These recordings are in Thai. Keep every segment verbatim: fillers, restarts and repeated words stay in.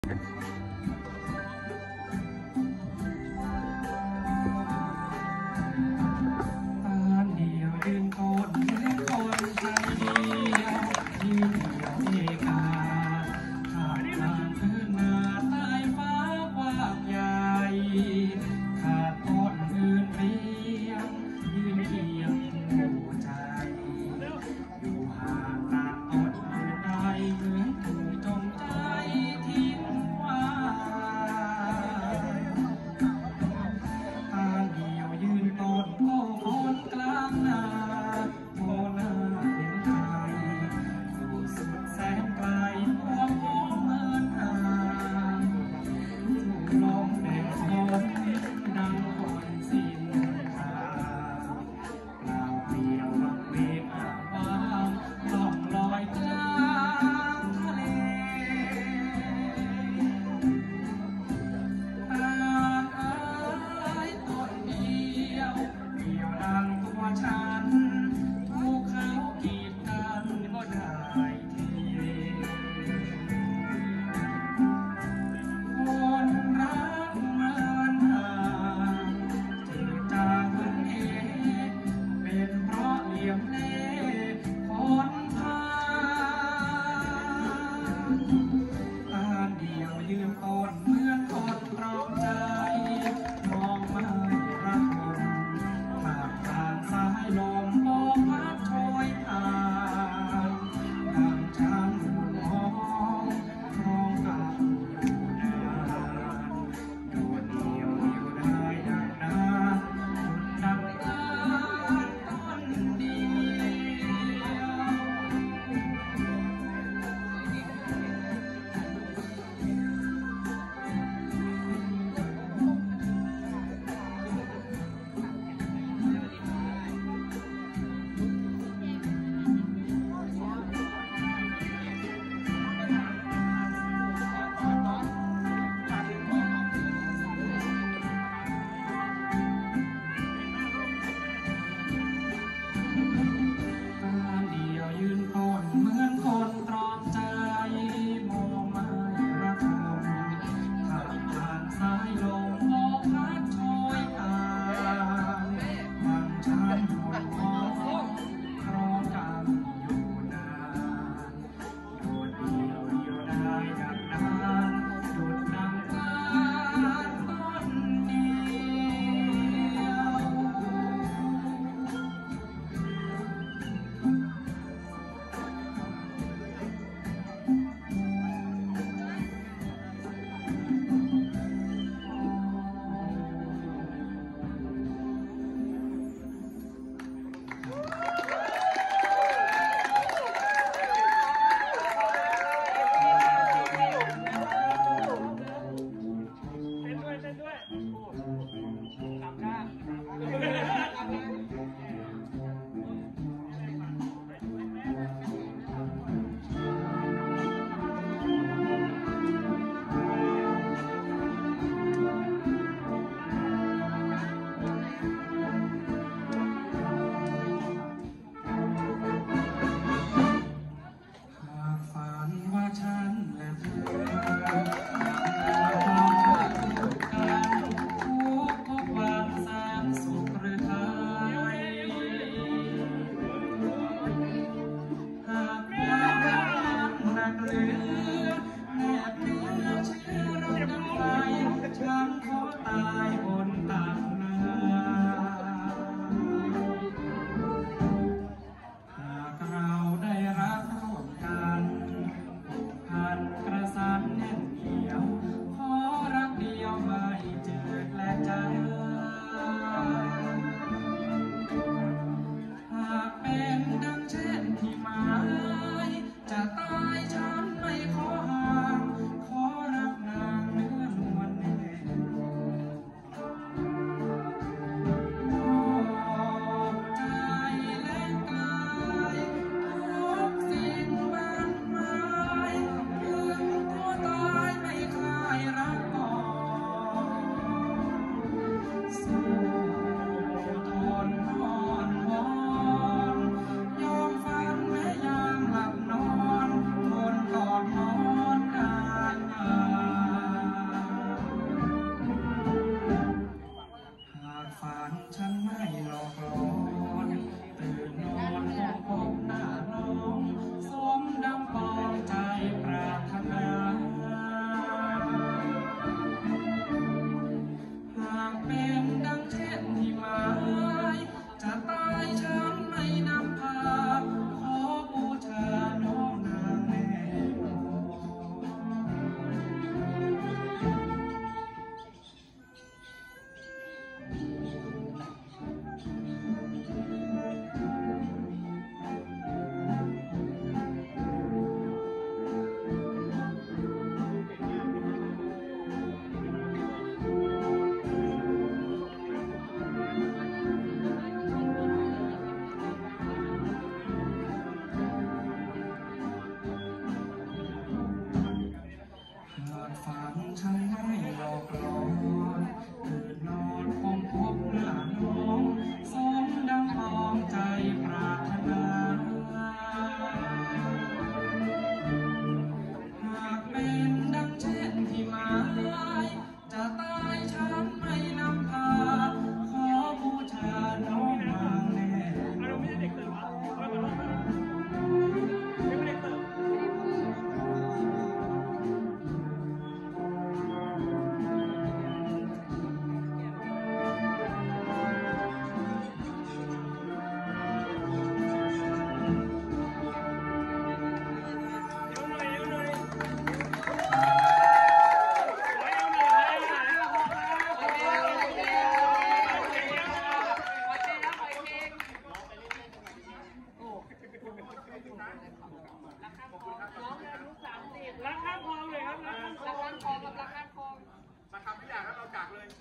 อยู่ห่างตาต้นอื่นใดเหมือนถูกจงใจทิ้งไว้งฉันให้หลอกลอนตื่นนอนคงพบหน้าน้องสมดังมองใจปรารถนาหากเป็นดังเช่นที่หมายจะตายฉันไม่นำพาขอบูชาน้องมาแน่เราไม่ใช่เด็กตื่นมาเราไม่ได้ตื่นรักข้างคลองเลยครับรักข้างคลองกับรักข้างคลองมาทำทุกอย่างแล้วเราจักเลย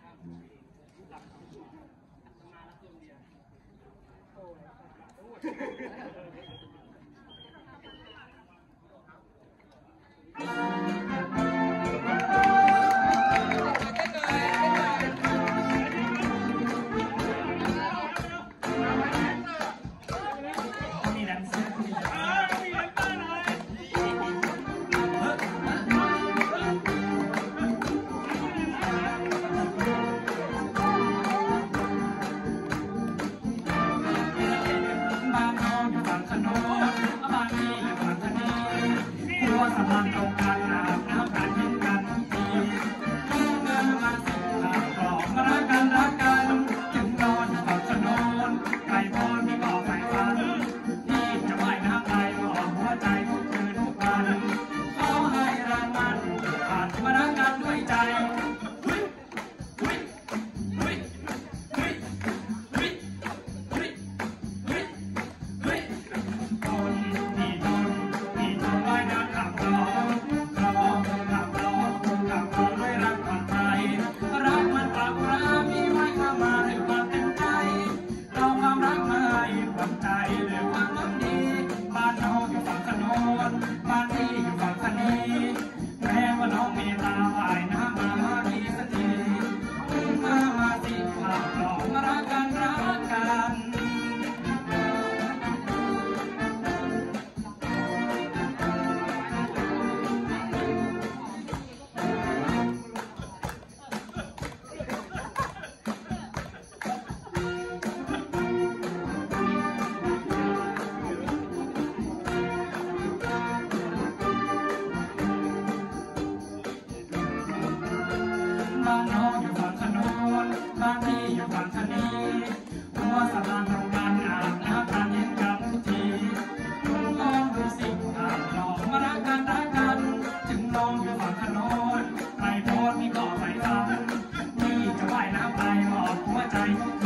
สำคัญตรงกันอาบน้ำกันเห็นกันทีเมื่อมาสิบหากกลอกมารักกันรักกันจึงนอนฝันสนอนไก่พรพี่บอกไก่ฟันพี่จะว่ายน้ำไปบอกหัวใจทุกคืนทุกวันขอให้รักมันผ่านมารักกันด้วยใจบ้านที่อยู่ฝั่งทะเลแม้ว่าน้องมีตาว่ายน้ำมามาดีสักทีถึงมามาสิขับหลอกมารักกันรักกันบ้านน้องอยู่ฝั่งถนนบ้านพี่อยู่ฝั่งทะเลหัวสะพานตรงกันอาบน้ำกันเย็นกันทุกทีคุณลองดูสิหากลองมารักกันรักกันจึงลองอยู่ฝั่งถนนไม่โพสต์มีก็ไม่ฟังพี่จะว่ายน้ำไปบอกหัวใจ